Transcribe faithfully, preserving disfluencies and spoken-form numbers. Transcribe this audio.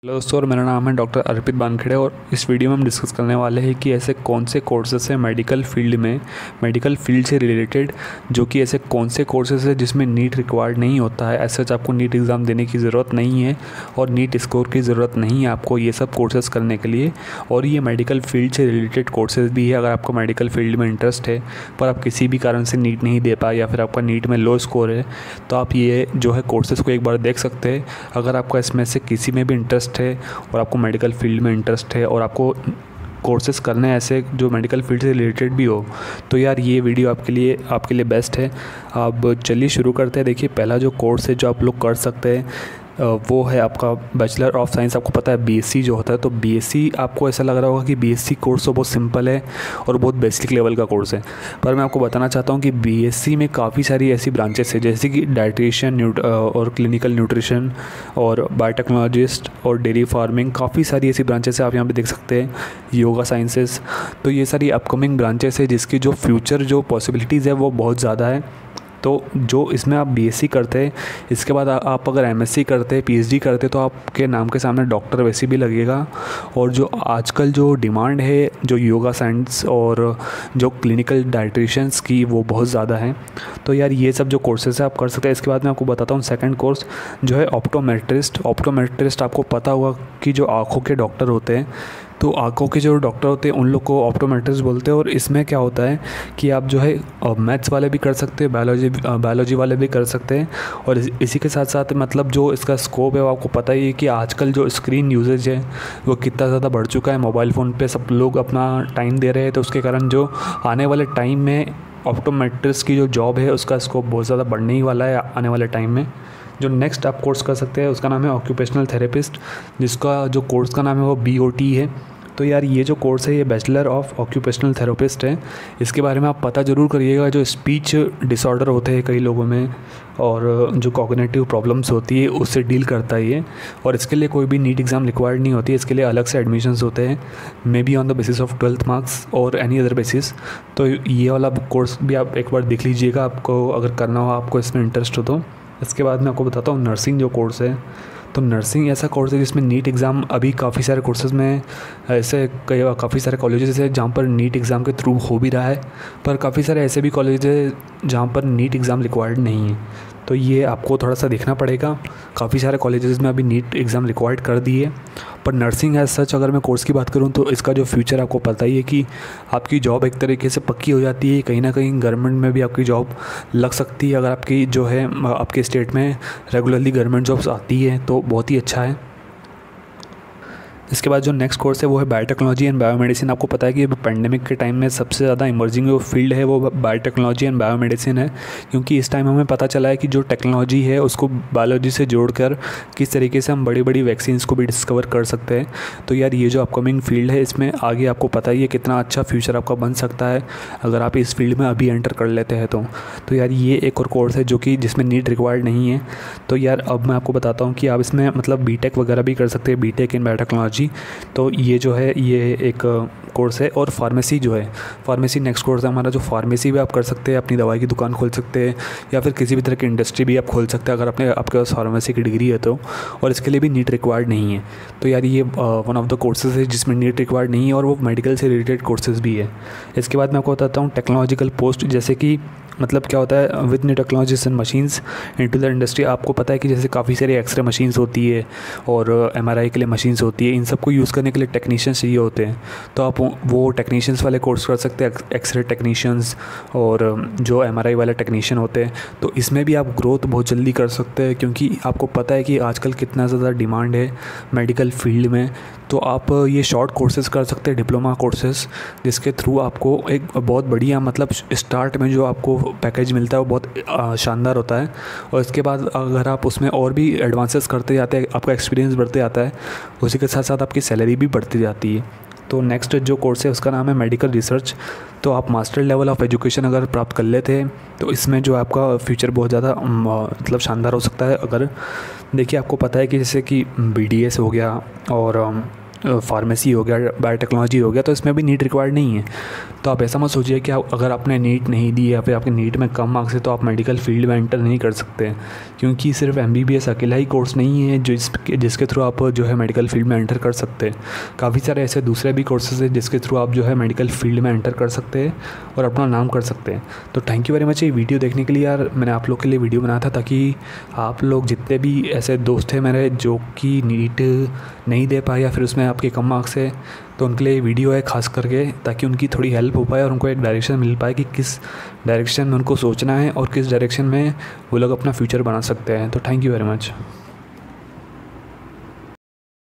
Hello दोस्तों, और मेरा नाम है डॉक्टर अर्पित बानखेड़े और इस वीडियो में हम डिस्कस करने वाले हैं कि ऐसे कौन से कोर्सेस हैं मेडिकल फील्ड में, मेडिकल फील्ड से रिलेटेड, जो कि ऐसे कौन से कोर्सेस हैं जिसमें नीट रिक्वायर्ड नहीं होता है। ऐसे आपको नीट एग्ज़ाम देने की ज़रूरत नहीं है और नीट स्कोर की ज़रूरत नहीं है आपको ये सब कोर्सेज़ करने के लिए। और ये मेडिकल फील्ड से रिलेटेड कोर्सेज़ भी है। अगर आपको मेडिकल फील्ड में इंटरेस्ट है पर आप किसी भी कारण से नीट नहीं दे पाए या फिर आपका नीट में लो स्कोर है, तो आप ये जो है कोर्सेज़ को एक बार देख सकते हैं। अगर आपका इसमें से किसी में भी इंटरेस्ट है और आपको मेडिकल फील्ड में इंटरेस्ट है और आपको कोर्सेज़ करने ऐसे जो मेडिकल फील्ड से रिलेटेड भी हो, तो यार ये वीडियो आपके लिए आपके लिए बेस्ट है। अब चलिए शुरू करते हैं। देखिए, पहला जो कोर्स है जो आप लोग कर सकते हैं वो है आपका बैचलर ऑफ साइंस। आपको पता है बीएससी जो होता है, तो बीएससी आपको ऐसा लग रहा होगा कि बीएससी कोर्स तो बहुत सिंपल है और बहुत बेसिक लेवल का कोर्स है, पर मैं आपको बताना चाहता हूँ कि बीएससी में काफ़ी सारी ऐसी ब्रांचेस है, जैसे कि डाइटिशियन और क्लिनिकल न्यूट्रिशन और बायोटेक्नोलॉजिस्ट और डेयरी फार्मिंग। काफ़ी सारी ऐसी ब्रांचेस है, आप यहाँ पे देख सकते हैं, योगा साइंसेस। तो ये सारी अपकमिंग ब्रांचेस है जिसकी जो फ्यूचर जो पॉसिबिलिटीज़ है वो बहुत ज़्यादा है। तो जो इसमें आप बीएससी करते हैं, इसके बाद आप अगर एमएससी करते हैं, पीएचडी करते हैं, तो आपके नाम के सामने डॉक्टर वैसे भी लगेगा। और जो आजकल जो डिमांड है जो योगा साइंस और जो क्लिनिकल डाइटिशियंस की, वो बहुत ज़्यादा है। तो यार ये सब जो कोर्सेज है आप कर सकते हैं। इसके बाद मैं आपको बताता हूँ सेकंड कोर्स जो है ऑप्टोमेट्रिस्ट। ऑप्टोमेट्रिस्ट आपको पता होगा कि जो आँखों के डॉक्टर होते हैं, तो आँखों के जो डॉक्टर होते हैं उन लोग को ऑप्टोमेट्रिस्ट बोलते हैं। और इसमें क्या होता है कि आप जो है मैथ्स वाले भी कर सकते हैं, बायोलॉजी बायोलॉजी वाले भी कर सकते हैं। और इस, इसी के साथ साथ मतलब जो इसका स्कोप है वो आपको पता ही है कि आजकल जो स्क्रीन यूजेज है वो कितना ज़्यादा बढ़ चुका है। मोबाइल फ़ोन पे सब लोग अपना टाइम दे रहे हैं, तो उसके कारण जो आने वाले टाइम में ऑप्टोमेट्रिस्ट की जो जॉब है उसका स्कोप बहुत ज़्यादा बढ़ने ही वाला है आने वाले टाइम में। जो नेक्स्ट आप कोर्स कर सकते हैं उसका नाम है ऑक्यूपेशनल थेरेपिस्ट, जिसका जो कोर्स का नाम है वो बी ओ टी है। तो यार ये जो कोर्स है ये बैचलर ऑफ ऑक्यूपेशनल थेरेपिस्ट है। इसके बारे में आप पता ज़रूर करिएगा। जो स्पीच डिसऑर्डर होते हैं कई लोगों में और जो कॉग्निटिव प्रॉब्लम्स होती है उससे डील करता है ये। और इसके लिए कोई भी नीट एग्ज़ाम रिक्वायर्ड नहीं होती है, इसके लिए अलग से एडमिशन्स होते हैं, may be on the basis of twelfth marks और एनी अदर बेसिस। तो ये वाला कोर्स भी आप एक बार देख लीजिएगा, आपको अगर करना हो, आपको इसमें इंटरेस्ट हो तो। इसके बाद मैं आपको बताता हूँ नर्सिंग जो कोर्स है। तो नर्सिंग ऐसा कोर्स है जिसमें नीट एग्ज़ाम, अभी काफ़ी सारे कोर्सेज़ में ऐसे कई काफ़ी सारे कॉलेजेस हैं जहाँ पर नीट एग्ज़ाम के थ्रू हो भी रहा है, पर काफ़ी सारे ऐसे भी कॉलेज है जहाँ पर नीट एग्ज़ाम रिक्वायर्ड नहीं है। तो ये आपको थोड़ा सा देखना पड़ेगा। काफ़ी सारे कॉलेजेस में अभी नीट एग्ज़ाम रिक्वायर्ड कर दिए, पर नर्सिंग एज सच अगर मैं कोर्स की बात करूँ तो इसका जो फ्यूचर आपको पता ही है कि आपकी जॉब एक तरीके से पक्की हो जाती है। कहीं ना कहीं गवर्नमेंट में भी आपकी जॉब लग सकती है अगर आपकी जो है आपके स्टेट में रेगुलरली गवर्नमेंट जॉब्स आती है, तो बहुत ही अच्छा है। इसके बाद जो नेक्स्ट कोर्स है वो है बायोटेक्नोलॉजी एंड बायोमेडिसिन। आपको पता है कि पेंडेमिक के टाइम में सबसे ज़्यादा इमर्जिंग जो फील्ड है वो बायोटेक्नोलॉजी एंड बायोमेडिसिन है, क्योंकि इस टाइम हमें पता चला है कि जो टेक्नोलॉजी है उसको बायोलॉजी से जोड़कर किस तरीके से हम बड़ी बड़ी वैक्सीन्स को भी डिस्कवर कर सकते हैं। तो यार ये जो अपकमिंग फील्ड है इसमें आगे आपको पता ही है कितना अच्छा फ्यूचर आपका बन सकता है अगर आप इस फील्ड में अभी एंटर कर लेते हैं तो। तो यार ये एक और कोर्स है जो कि जिसमें नीट रिक्वायर्ड नहीं है। तो यार अब मैं आपको बताता हूँ कि आप इसमें मतलब बीटेक वगैरह भी कर सकते हैं, बीटेक इन बायोटेक्नोलॉजी। तो ये जो है ये एक कोर्स है। और फार्मेसी जो है, फार्मेसी नेक्स्ट कोर्स है हमारा। जो फार्मेसी भी आप कर सकते हैं, अपनी दवाई की दुकान खोल सकते हैं या फिर किसी भी तरह की इंडस्ट्री भी आप खोल सकते हैं अगर अपने आपके पास फार्मेसी की डिग्री है तो। और इसके लिए भी नीट रिक्वायर्ड नहीं है। तो यार ये वन ऑफ द कोर्सेज है जिसमें नीट रिक्वायर्ड नहीं है और वो मेडिकल से रिलेटेड कोर्सेज भी है। इसके बाद मैं आपको बताता हूँ टेक्नोलॉजिकल पोस्ट, जैसे कि मतलब क्या होता है with new technologies and machines into the industry. आपको पता है कि जैसे काफ़ी सारी एक्सरे मशीन्स होती है और एमआरआई के लिए मशीन्स होती है, इन सबको यूज़ करने के लिए टेक्नीशियंस चाहिए होते हैं। तो आप वो टेक्नीशियंस वाले कोर्स कर सकते हैं, एक्सरे टेक्नीशियंस और जो एमआरआई वाले टेक्नीशियन होते हैं। तो इसमें भी आप ग्रोथ बहुत जल्दी कर सकते हैं, क्योंकि आपको पता है कि आजकल कितना ज़्यादा डिमांड है मेडिकल फील्ड में। तो आप ये शॉर्ट कोर्सेज़ कर सकते हैं, डिप्लोमा कोर्सेज़, जिसके थ्रू आपको एक बहुत बढ़िया मतलब स्टार्ट में जो आपको पैकेज मिलता है वो बहुत शानदार होता है। और इसके बाद अगर आप उसमें और भी एडवांसेस करते जाते हैं, आपका एक्सपीरियंस बढ़ते जाता है, उसी के साथ साथ आपकी सैलरी भी बढ़ती जाती है। तो नेक्स्ट जो कोर्स है उसका नाम है मेडिकल रिसर्च। तो आप मास्टर लेवल ऑफ एजुकेशन अगर प्राप्त कर लेते हैं तो इसमें जो आपका फ्यूचर बहुत ज़्यादा मतलब शानदार हो सकता है। अगर देखिए आपको पता है कि जैसे कि बी डी एस हो गया और फार्मेसी हो गया, बायोटेक्नोलॉजी हो गया, तो इसमें भी नीट रिक्वायर्ड नहीं है। तो आप ऐसा मत सोचिए कि आप अगर आपने नीट नहीं दी या फिर आपके नीट में कम मार्क्स है तो आप मेडिकल फील्ड में एंटर नहीं कर सकते, क्योंकि सिर्फ एमबीबीएस अकेला ही कोर्स नहीं है जो जिसके जिसके थ्रू आप जो है मेडिकल फील्ड में एंटर कर सकते हैं। काफ़ी सारे ऐसे दूसरे भी कोर्सेज हैं जिसके थ्रू आप जो है मेडिकल फील्ड में एंटर कर सकते हैं और अपना नाम कर सकते हैं। तो थैंक यू वेरी मच ये वीडियो देखने के लिए यार। मैंने आप लोग के लिए वीडियो बनाया था ताकि आप लोग जितने भी ऐसे दोस्त हैं मेरे जो कि नीट नहीं दे पाए या फिर उसमें आपके कम मार्क्स है, तो उनके लिए वीडियो है खास करके, ताकि उनकी थोड़ी हेल्प हो पाए और उनको एक डायरेक्शन मिल पाए कि किस डायरेक्शन में उनको सोचना है और किस डायरेक्शन में वो लोग अपना फ्यूचर बना सकते हैं। तो थैंक यू वेरी मच।